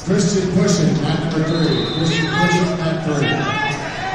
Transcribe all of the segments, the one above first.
Christian Pushin at number 3. Christian Pushin at 3.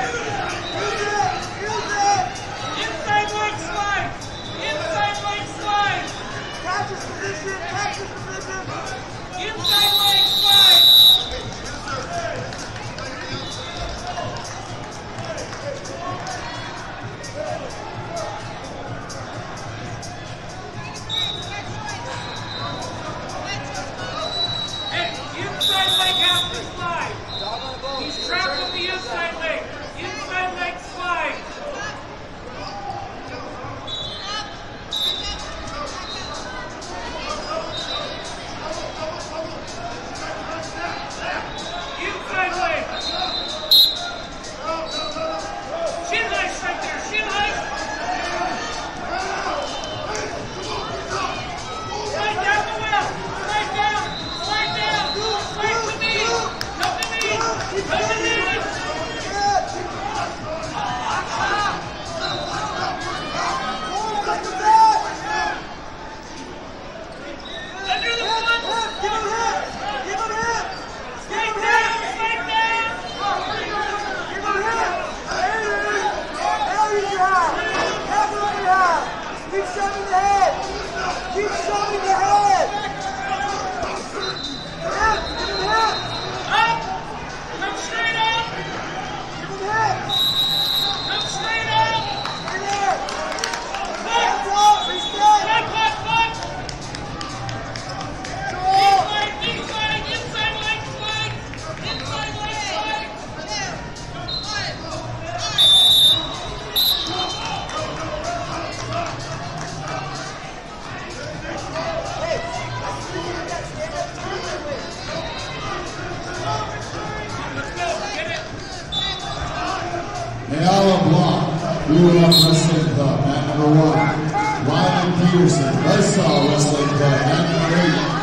Blue Rock Wrestling Club at number 1. Ryan Peterson, Buzzsaw Wrestling Club at number 8.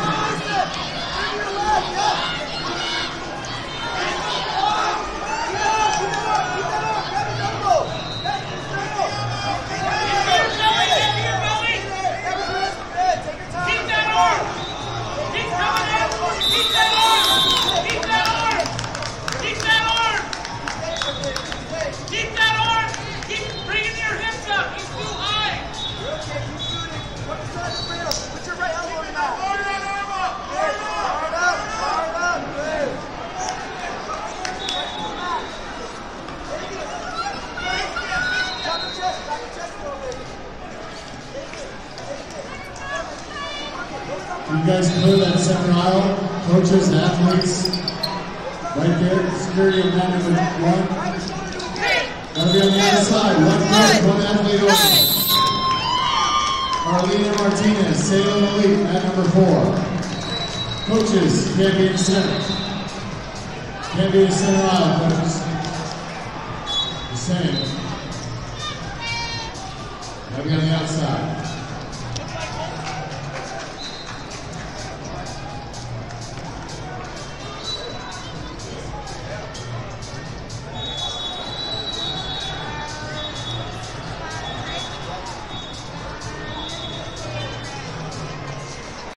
You guys can put that center aisle, coaches, athletes, right there, security of man number 1. Gotta be on the other side, one coach, one athlete only. Arlena Martinez, Salem Elite at number 4. Coaches, can't be in the center. Can't be in the center aisle, coaches. The same. Gotta be on the outside.